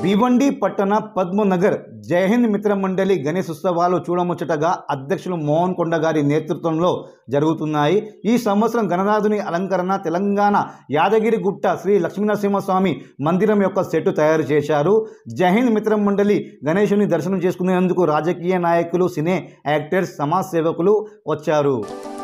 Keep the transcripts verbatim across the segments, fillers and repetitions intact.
భివండి పట్టణ పద్మనగర్ జై హింద్ మిత్ర మండలి గణేష్ ఉత్సవాలు చూడముచ్చటగా అధ్యక్షులు మోహన్ కొండ గారి నేతృత్వంలో జరుగుతున్నాయి। ఈ సంవత్సరం గణనాథుని అలంకరణ తెలంగాణ యాదగిరిగుట్ట శ్రీ లక్ష్మీనరసింహస్వామి మందిరం యొక్క సెట్ తయారు చేశారు। జై హింద్ మిత్ర మండలి గణేశుని దర్శనం చేసుకునేందుకు రాజకీయ నాయకులు, సినీ యాక్టర్స్, సమాజ సేవకులు వచ్చారు।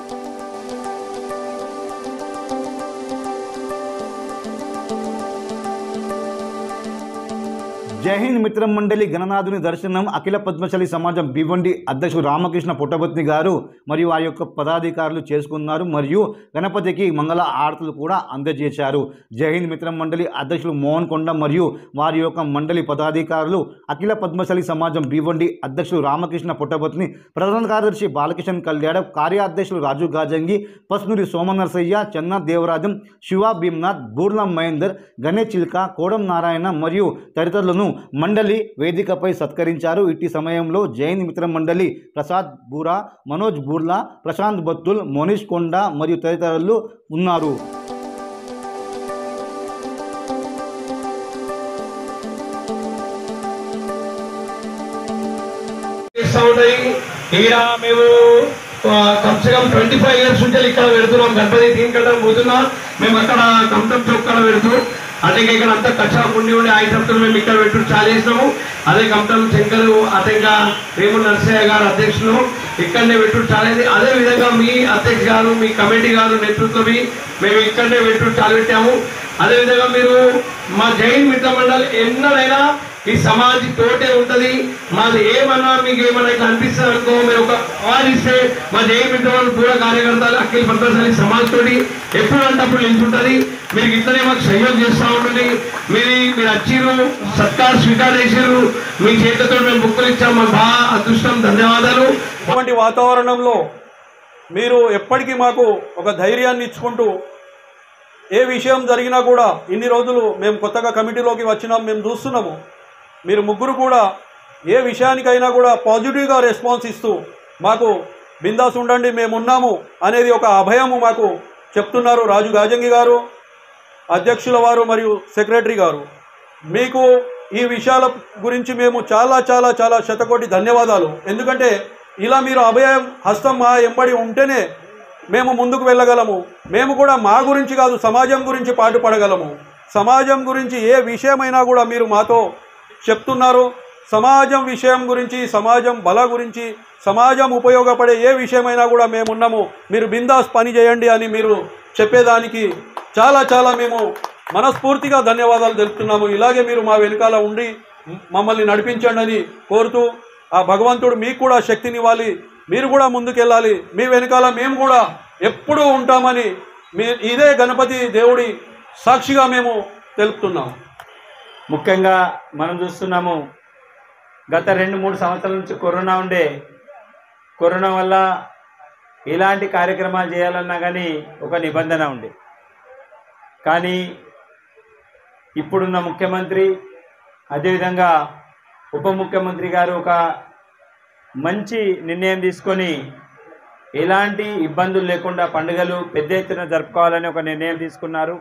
జై హింద్ మిత్ర మండలి గణనాథుని దర్శనం అఖిల పద్మశాలి సమాజం భివండి అధ్యక్షుడు రామకృష్ణ పుట్టపత్ని గారు మరియు ఆ యొక్క పదాధికారులు చేసుకున్నారు మరియు గణపతికి మంగళ ఆరతులు కూడా అందజేశారు। జై హింద్ మిత్ర మండలి అధ్యక్షులు మోహన్ కొండ మరియు వారి యొక్క మండలి పదాధికారులు, అఖిల పద్మశాలి సమాజం భివండి అధ్యక్షుడు రామకృష్ణ పుట్టపత్ని, ప్రధాన కార్యదర్శి బాలకిషన్ కళ్యాణ, కార్యాధ్యక్షులు రాజు గాజంగి, పస్నూరి సోమనరసయ్య, చెన్న దేవరాజం, శివ భీమ్నాథ్, బూర్ల మహేందర్, గణేష్ చిల్క, కోడం నారాయణ మరియు తదితరులను మండలి వేదికపై సత్కరించారు। ఇట్టి సమయంలో జై హింద్ మిత్ర మండలి ప్రసాద్ బూరా, మనోజ్ బూర్లా, ప్రశాంత్ బత్తుల్, మోనిష్ కొండ మరియు తదితరులు ఉన్నారు। कम से कम ट्वेंटी फाइव इयर्स इक्कड़ पेड़ुतुन्नाम गणपति तीन कट्टम पोतुन्ना मेमु अक्कड कमटम चौक पेड़ुतू अटे ఇక్కడ అంతా కచ్చా ఉండి ఉండి ఐదు సంవత్సరాలు మేము ఇక్కడ పెట్టు చాలా చేసినాము। అదే కమటం శంకరు అటంగా రేము నరసయ్య గారు అధ్యక్షులు ఇక్కడనే పెట్టు చాలా అదే విధంగా మీ అధ్యక్ష గారు, మీ కమిటీ గారు నేతృత్వమే మేము ఇక్కడనే పెట్టు చాలా పెట్టాము। అదే విధంగా మీరు మా జై హింద్ మిత్ర మండలి ఎన్నడైనా ఈ సమాజం తోటే ఉంటది। మాది ఏమన్నా మీకు ఏమన్నా ఇట్లా అనిపిస్తుంది అనుకో, మీరు ఒక అవార్డు ఇస్తే మా జై హింద్ మిత్ర మండలి పూర కార్యకర్తలు అఖిల పద్మశాలి సమాజ్ తోటి ఎప్పుడు అంటే అప్పుడు నిలుచుంటది। మీరు ఇట్లనే మాకు సహయోగం చేస్తూ ఉంటుంది। మీరు మీరు వచ్చిరు, సత్కార్ స్వీకారం చేసారు, మీ చేతులతో మేము బుక్కులు ఇచ్చాము, మాకు బాగా అదృష్టం, ధన్యవాదాలు। ఇటువంటి వాతావరణంలో మీరు ఎప్పటికీ మాకు ఒక ధైర్యాన్ని ఇచ్చుకుంటూ ఏ విషయం జరిగినా కూడా ఇన్ని రోజులు మేము కొత్తగా కమిటీలోకి వచ్చినాం, మేము చూస్తున్నాము మీరు ముగ్గురు కూడా ఏ విషయానికైనా కూడా పాజిటివ్గా రెస్పాన్స్ ఇస్తూ మాకు బిందాస్ ఉండండి మేము ఉన్నాము అనేది ఒక అభయము మాకు చెప్తున్నారు రాజు గాజంగి గారు, అధ్యక్షుల వారు మరియు సెక్రటరీ గారు। మీకు ఈ విషయాల గురించి మేము చాలా చాలా చాలా శతకోటి ధన్యవాదాలు। ఎందుకంటే ఇలా మీరు అభయం హస్తం మా ఎంబడి ఉంటేనే మేము ముందుకు వెళ్ళగలము। మేము కూడా మా గురించి కాదు సమాజం గురించి పాటుపడగలము। సమాజం గురించి ఏ విషయమైనా కూడా మీరు మాతో చెప్తున్నారు। సమాజం విషయం గురించి, సమాజం బల గురించి, సమాజం ఉపయోగపడే ఏ విషయమైనా కూడా మేము ఉన్నాము, మీరు బిందాస్ పని చేయండి అని మీరు చెప్పేదానికి చాలా చాలా మేము మనస్ఫూర్తిగా ధన్యవాదాలు తెలుపుతున్నాము। ఇలాగే మీరు మా వెనకాల ఉండి మమ్మల్ని నడిపించండి అని కోరుతూ ఆ భగవంతుడు మీకు కూడా శక్తినివ్వాలి, మీరు కూడా ముందుకెళ్ళాలి, మీ వెనకాల మేము కూడా ఎప్పుడూ ఉంటామని మీ ఇదే గణపతి దేవుడి సాక్షిగా మేము తెలుపుతున్నాం। ముఖ్యంగా మనం చూస్తున్నాము గత రెండు మూడు సంవత్సరాల నుంచి కరోనా ఉండే, కరోనా వల్ల ఇలాంటి కార్యక్రమాలు చేయాలన్నా కానీ ఒక నిబంధన ఉండే, కానీ ఇప్పుడున్న ముఖ్యమంత్రి అదేవిధంగా ఉప ముఖ్యమంత్రి గారు ఒక మంచి నిర్ణయం తీసుకొని ఎలాంటి ఇబ్బందులు లేకుండా పండుగలు పెద్ద ఎత్తున జరుపుకోవాలని ఒక నిర్ణయం తీసుకున్నారు।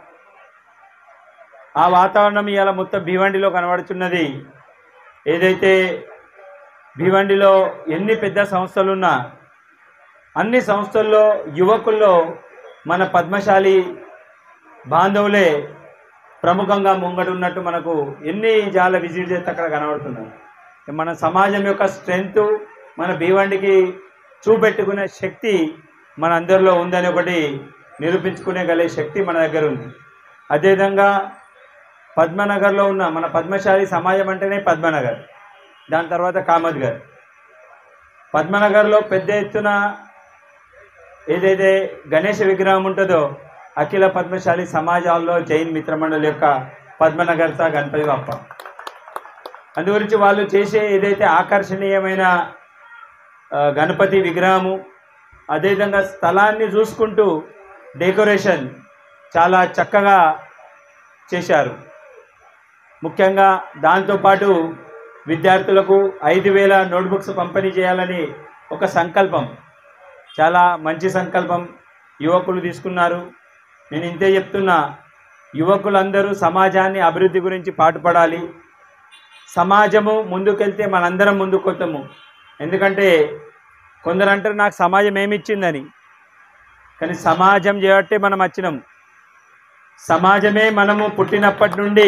ఆ వాతావరణం ఇవాళ మొత్తం భివండిలో కనబడుతున్నది। ఏదైతే భివండిలో ఎన్ని పెద్ద సంస్థలున్నా అన్ని సంస్థల్లో యువకుల్లో మన పద్మశాలి బాంధవులే ప్రముఖంగా ముంగడున్నట్టు మనకు ఎన్ని జాల విజిట్ చేస్తే అక్కడ కనబడుతున్నారు। మన సమాజం యొక్క స్ట్రెంగ్త్ మన భివండికి చూపెట్టుకునే శక్తి మన అందరిలో ఉందని ఒకటి నిరూపించుకునే గల శక్తి మన దగ్గర ఉంది। అదేవిధంగా పద్మనగర్లో ఉన్న మన పద్మశాలి సమాజం అంటేనే పద్మనగర్, దాని తర్వాత కామద్గర్। పద్మనగర్లో పెద్ద ఎత్తున ఏదైతే గణేష విగ్రహం ఉంటుందో అఖిల పద్మశాలి సమాజాల్లో జై హింద్ మిత్ర మండలి యొక్క పద్మనగర్త గణపతి బప్ప, అందుగురించి వాళ్ళు చేసే ఏదైతే ఆకర్షణీయమైన గణపతి విగ్రహము, అదేవిధంగా స్థలాన్ని చూసుకుంటూ డెకరేషన్ చాలా చక్కగా చేశారు। ముఖ్యంగా దాంతోపాటు విద్యార్థులకు ఐదు వేల నోట్బుక్స్ పంపిణీ చేయాలని ఒక సంకల్పం, చాలా మంచి సంకల్పం యువకులు తీసుకున్నారు। నేను ఇంతే చెప్తున్నా, యువకులందరూ సమాజాన్ని అభివృద్ధి గురించి పాటుపడాలి। సమాజము ముందుకెళ్తే మనందరం ముందుకు వస్తాము. ఎందుకంటే కొందరు అంటారు నాకు సమాజం ఏమి ఇచ్చిందని, కానీ సమాజం చేయబట్టే మనం వచ్చినాం. సమాజమే మనము పుట్టినప్పటి నుండి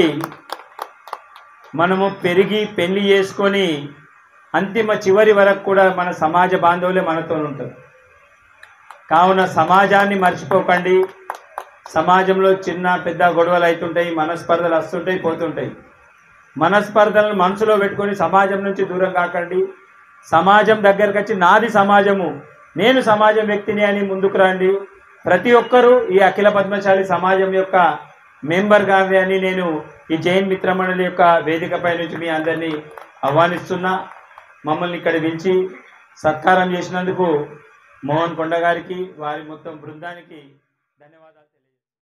మనము పెరిగి పెళ్లి చేసుకొని అంతిమ చివరి వరకు కూడా మన సమాజ బాంధవులే మనతో ఉంటారు. కావున సమాజాన్ని మర్చిపోకండి. సమాజంలో చిన్న పెద్ద గొడవలు అవుతుంటాయి, మనస్పర్ధలు వస్తుంటాయి పోతుంటాయి. మనస్పర్ధలను మనసులో పెట్టుకొని సమాజం నుంచి దూరం కాకండి. సమాజం దగ్గరకు వచ్చి నాది సమాజము, నేను సమాజం వ్యక్తిని అని ముందుకు రండి. ప్రతి ఒక్కరూ ఈ అఖిల పద్మశాలి సమాజం యొక్క మెంబర్ కావాలి అని నేను ఈ జైన్ మిత్రమండలి యొక్క వేదికపై నుంచి మీ అందరినీ ఆహ్వానిస్తున్నా. మమ్మల్ని ఇక్కడ పిలిచి సత్కారం చేసినందుకు మోహన్ కొండ గారికి వారి మొత్తం బృందానికి ధన్యవాదాలు.